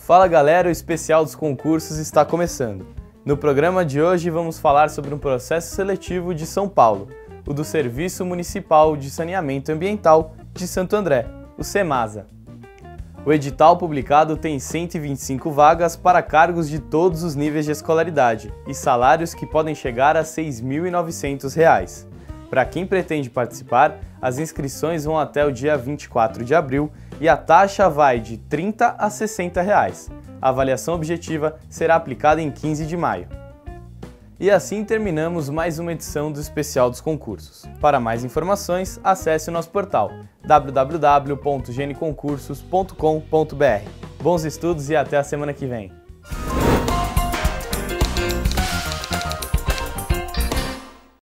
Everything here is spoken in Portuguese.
Fala galera, o especial dos concursos está começando. No programa de hoje vamos falar sobre um processo seletivo de São Paulo, o do Serviço Municipal de Saneamento Ambiental de Santo André, o SEMASA. O edital publicado tem 125 vagas para cargos de todos os níveis de escolaridade e salários que podem chegar a R$ 6.900. Para quem pretende participar, as inscrições vão até o dia 24 de abril e a taxa vai de R$ 30 a R$ 60. A avaliação objetiva será aplicada em 15 de maio. E assim terminamos mais uma edição do Especial dos Concursos. Para mais informações, acesse o nosso portal www.geneconcursos.com.br. Bons estudos e até a semana que vem!